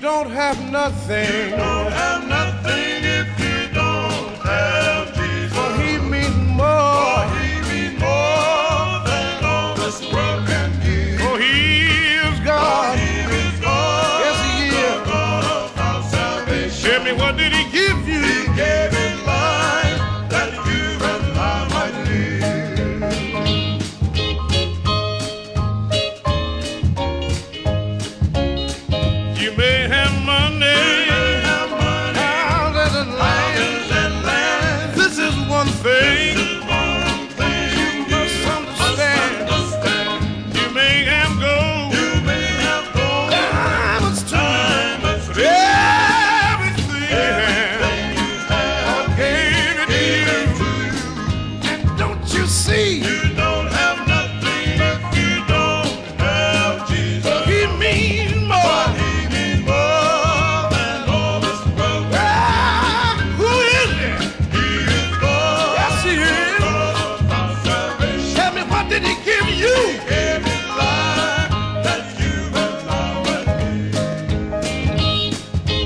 don't have nothing. You don't have nothing if you don't have Jesus. For he means more. For he means more than all this world can give. For he is God. For he is God. Yes, he is. The God of our salvation. Tell me, what did he give you? He gave his life that you and I might live. You may have money, houses and land. This is one thing you must understand. You may have gold, diamonds too, but everything I gave it to you. And don't you see? You don't have nothing if you don't have Jesus. He means more. He means more than all this world can Ah, who is it? give. He is God. Yes, he is. God of our salvation. Tell me, what did he give you? He gave his life that you and I might live.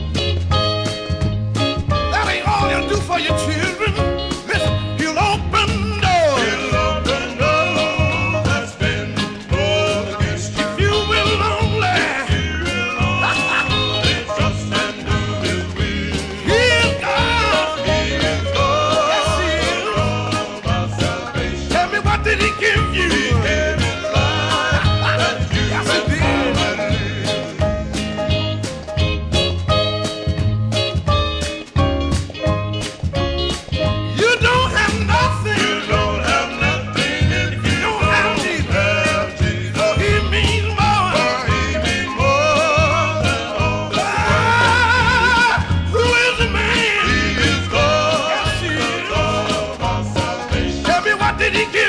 That ain't all he'll do for your children. Listen, he'll open doors. He'll open doors that's been closed against you. If you will only. You will only trust and do his will. He is God. He is God. Yes, he is. God of our salvation. Tell me, what did he give you? He gave his life that you Yes, he and I did. might live. You don't have nothing. You don't have nothing if you don't have Jesus. have Jesus. He means more. For he means more than all this Ah, who is the man? world. He is God, Yes, he the is. God of our salvation. Tell me, what did he give